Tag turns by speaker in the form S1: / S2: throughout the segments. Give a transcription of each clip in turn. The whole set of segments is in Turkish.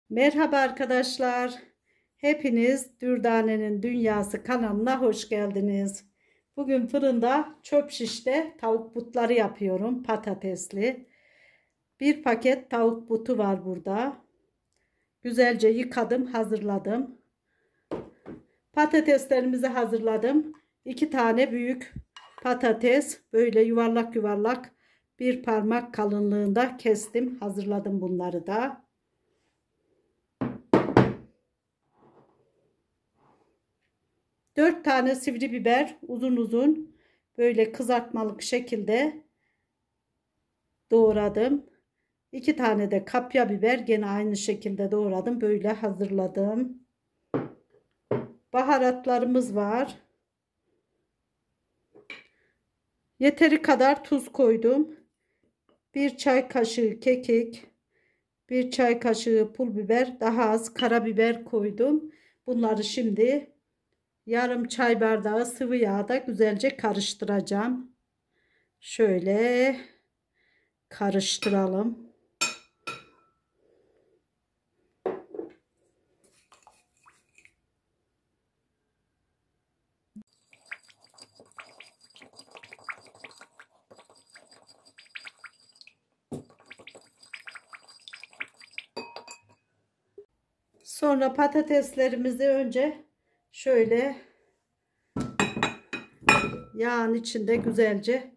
S1: Merhaba arkadaşlar. Hepiniz Dürdane'nin Dünyası kanalına hoş geldiniz. Bugün fırında çöp şişte tavuk butları yapıyorum. Patatesli. Bir paket tavuk butu var burada. Güzelce yıkadım, hazırladım. Patateslerimizi hazırladım. 2 tane büyük patates böyle yuvarlak yuvarlak bir parmak kalınlığında kestim. Hazırladım bunları da. 4 tane sivri biber uzun uzun böyle kızartmalık şekilde doğradım. 2 tane de kapya biber gene aynı şekilde doğradım. Böyle hazırladım. Baharatlarımız var. Yeteri kadar tuz koydum. 1 çay kaşığı kekik, 1 çay kaşığı pul biber, daha az karabiber koydum. Bunları şimdi yarım çay bardağı sıvı yağda güzelce karıştıracağım. Şöyle karıştıralım. Sonra patateslerimizi önce şöyle yağın içinde güzelce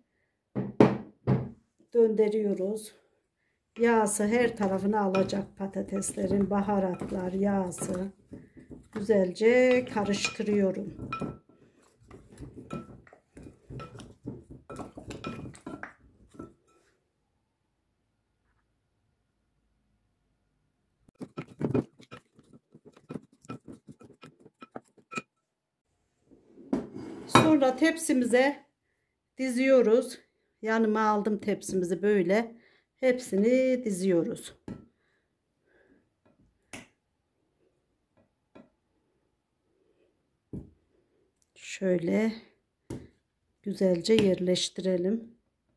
S1: döndürüyoruz. Yağsı her tarafını alacak patateslerin, baharatlar, yağsı. Güzelce karıştırıyorum. Sonra tepsimize diziyoruz. Yanıma aldım tepsimizi böyle. Hepsini diziyoruz. Şöyle güzelce yerleştirelim.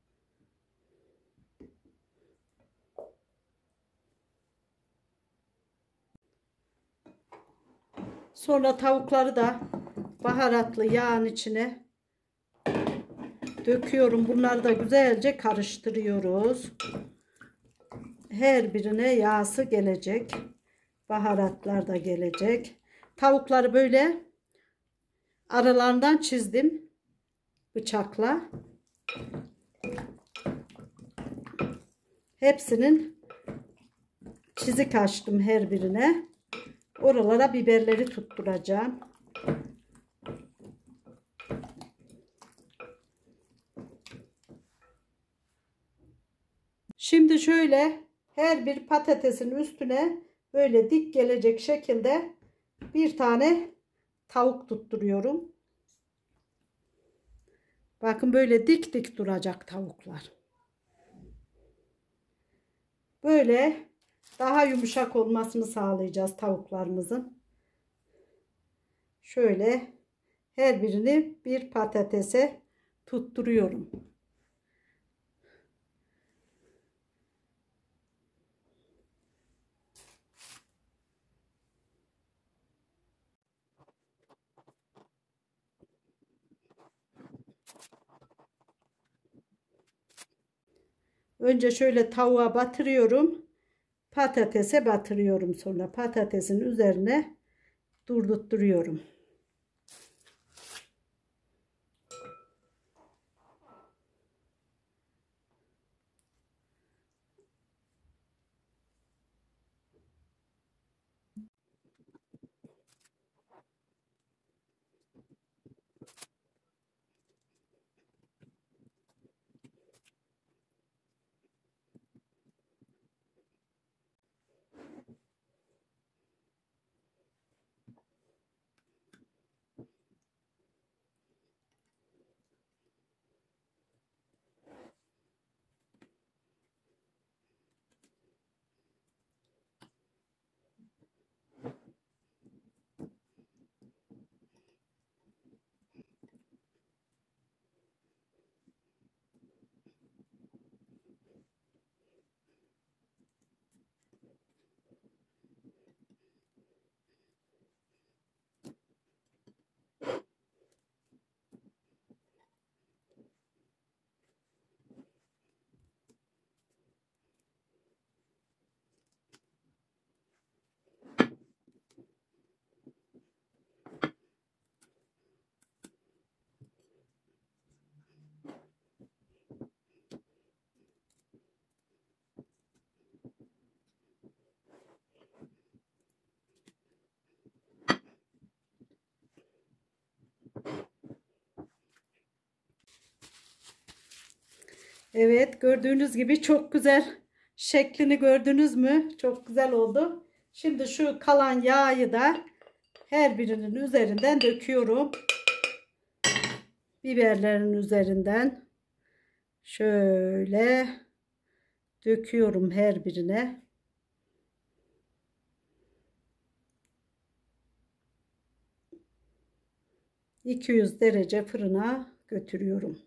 S1: Sonra tavukları da baharatlı yağın içine döküyorum. Bunları da güzelce karıştırıyoruz. Her birine yağsı gelecek. Baharatlar da gelecek. Tavukları böyle aralarından çizdim bıçakla. Hepsinin çizik açtım her birine. Oralara biberleri tutturacağım. Şimdi şöyle her bir patatesin üstüne böyle dik gelecek şekilde bir tane tavuk tutturuyorum. Bakın böyle dik dik duracak tavuklar. Böyle daha yumuşak olmasını sağlayacağız tavuklarımızın. Şöyle her birini bir patatese tutturuyorum. Önce şöyle tavuğa batırıyorum. Patatese batırıyorum. Sonra patatesin üzerine durdurtuyorum. Evet, gördüğünüz gibi çok güzel, şeklini gördünüz mü? Çok güzel oldu. Şimdi şu kalan yağı da her birinin üzerinden döküyorum. Biberlerin üzerinden şöyle döküyorum her birine. ...200 derece fırına götürüyorum.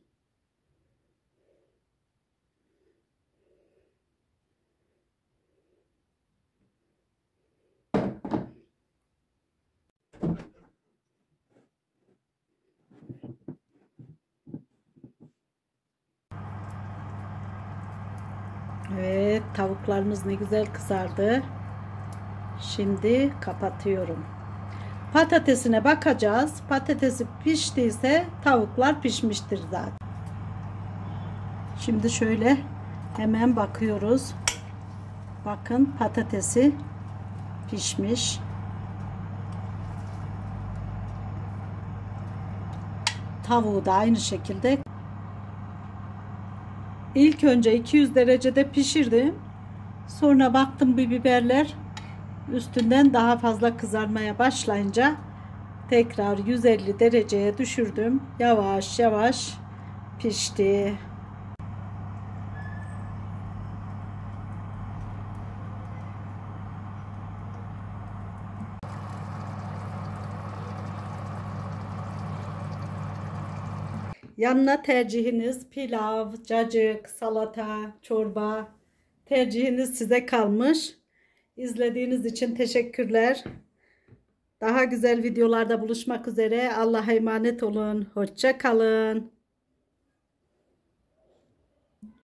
S1: Evet, tavuklarımız ne güzel kızardı. Şimdi kapatıyorum. Patatesine bakacağız. Patatesi piştiyse tavuklar pişmiştir zaten. Şimdi şöyle hemen bakıyoruz. Bakın, patatesi pişmiş. Tavuğu da aynı şekilde. İlk önce 200 derecede pişirdim. Sonra baktım bir biberler üstünden daha fazla kızarmaya başlayınca tekrar 150 dereceye düşürdüm. Yavaş yavaş pişti. Yanına tercihiniz pilav, cacık, salata, çorba, tercihiniz size kalmış. İzlediğiniz için teşekkürler. Daha güzel videolarda buluşmak üzere. Allah'a emanet olun. Hoşça kalın.